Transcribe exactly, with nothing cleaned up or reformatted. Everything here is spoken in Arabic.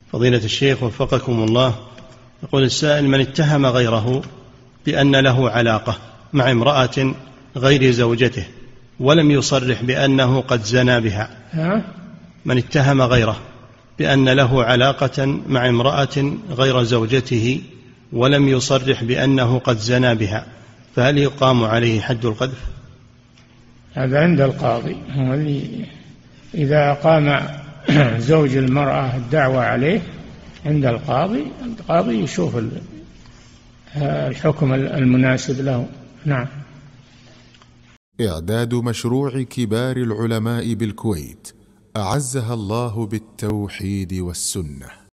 فضيلة الشيخ وفقكم الله، يقول السائل: من اتهم غيره بأن له علاقة مع امرأة غير زوجته ولم يصرح بأنه قد زنى بها. من اتهم غيره بأن له علاقة مع امرأة غير زوجته ولم يصرح بأنه قد زنى بها، فهل يقام عليه حد القذف؟ هذا عند القاضي. إذا قام زوج المرأة الدعوة عليه عند القاضي، القاضي يشوف الحكم المناسب له. نعم. إعداد مشروع كبار العلماء بالكويت أعزها الله بالتوحيد والسنة.